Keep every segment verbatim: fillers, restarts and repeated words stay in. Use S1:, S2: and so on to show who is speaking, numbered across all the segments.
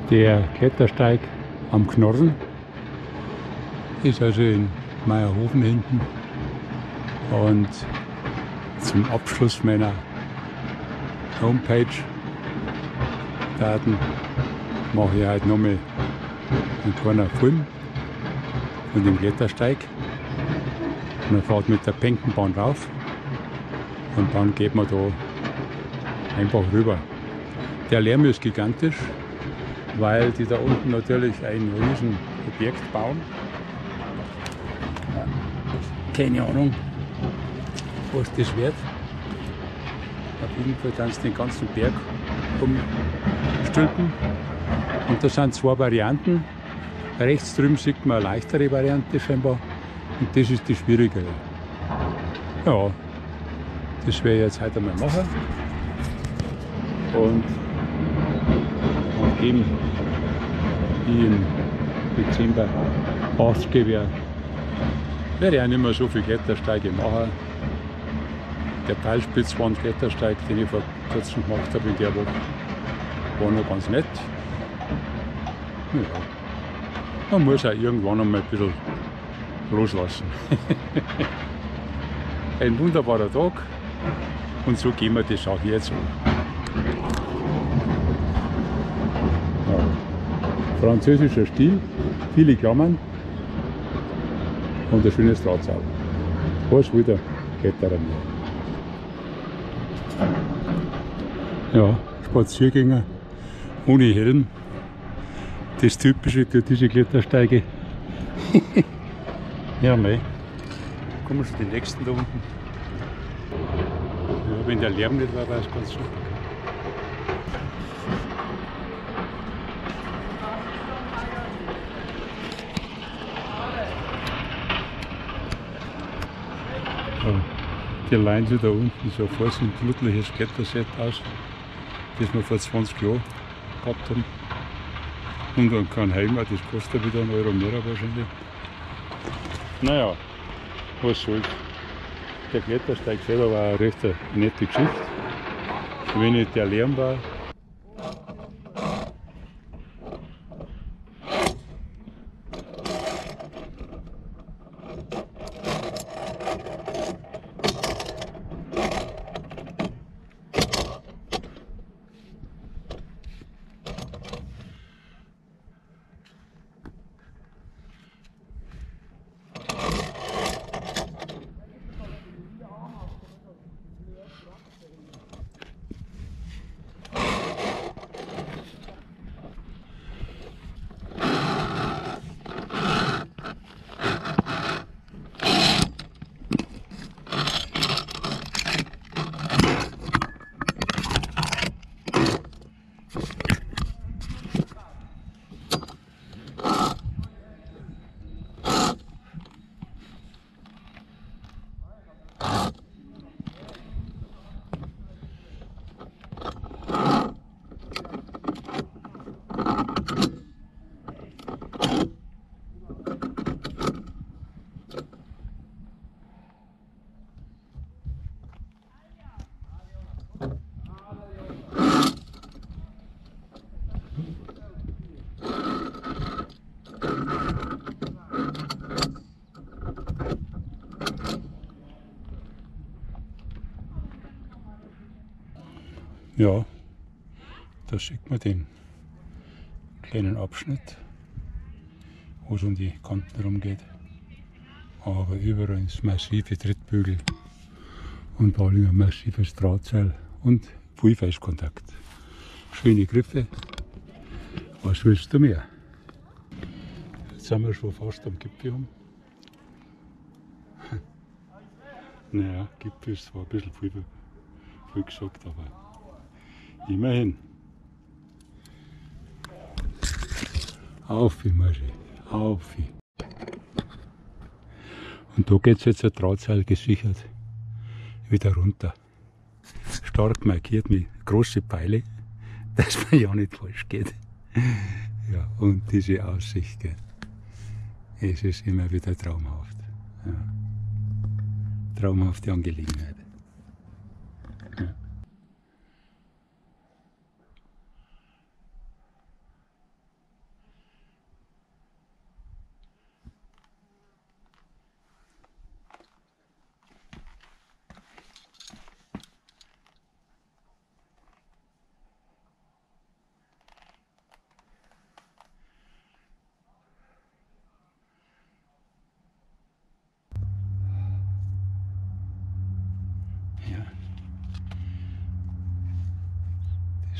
S1: Der Klettersteig am Knorren ist also in Meierhofen hinten. Und zum Abschluss meiner Homepage Daten mache ich heute nochmal einen kleinen Film von dem Klettersteig. Und man fährt mit der Penkenbahn rauf und dann geht man da einfach rüber. Der Lärm ist gigantisch, weil die da unten natürlich ein riesen Objekt bauen. Keine Ahnung, was das wird. Auf jeden Fall dann den ganzen Berg umstülpen. Und da sind zwei Varianten. Rechts drüben sieht man eine leichtere Variante scheinbar. Und das ist die schwierigere. Ja, das werde ich jetzt heute mal machen. Und nachdem ich im Dezember achtzig werde, werde ich auch nicht mehr so viele Klettersteige machen. Der Peilspitzwand-Klettersteig, den ich vor kurzem gemacht habe in der Woche, war noch ganz nett. Ja. Man muss auch irgendwann einmal ein bisschen loslassen. Ein wunderbarer Tag und so gehen wir das auch jetzt an. Ja. Französischer Stil, viele Klammern und ein schönes Drahtseil. Was wieder Kletterer mehr. Ja, Spaziergänger ohne Helm. Das Typische für diese Klettersteige. Ja, mei. Kommen wir schon die nächsten da unten. Ja, wenn der Lärm nicht war, war es ganz super. Ja, die leihen sich da unten so vor so ein blutliches Kletterset aus, das wir vor zwanzig Jahren gehabt haben. Und dann kein Helm, das kostet wieder einen Euro mehr wahrscheinlich. Naja, was soll's. Der Klettersteig selber war eine recht nette Geschichte. Wenn nicht der Lärm war. Ja, da sieht man den kleinen Abschnitt, wo es um die Kanten rumgeht. Aber überall ist massive Trittbügel und vor allem ein massives Drahtseil und viel Festkontakt. Schöne Griffe. Was willst du mehr? Jetzt sind wir schon fast am Gipfel um. Naja, Gipfel ist zwar ein bisschen viel, viel gesagt, aber immerhin. Auf, Marschi, auf. Und da geht es jetzt ein Drahtseil gesichert wieder runter. Stark markiert mit großen Pfeile, dass man ja nicht falsch geht. Ja, und diese Aussicht, gell. Es ist immer wieder traumhaft. Ja. Traumhafte Angelegenheit. Ja.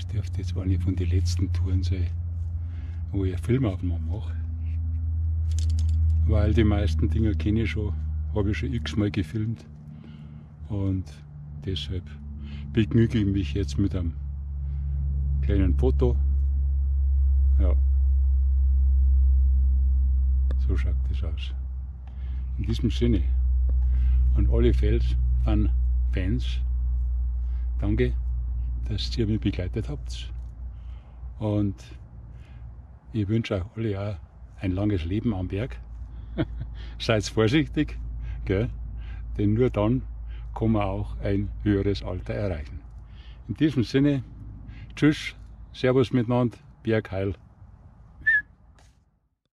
S1: dürfte jetzt eine von den letzten Touren sein, wo ich Filmaufnahmen mache. Weil die meisten Dinge kenne ich schon, habe ich schon x-mal gefilmt. Und deshalb begnüge ich mich jetzt mit einem kleinen Foto. Ja, so schaut das aus. In diesem Sinne, an alle Fans, danke, dass ihr mich begleitet habt. Und ich wünsche euch alle auch ein langes Leben am Berg. Seid vorsichtig, gell? Denn nur dann kann man auch ein höheres Alter erreichen. In diesem Sinne, tschüss, servus miteinander, Bergheil.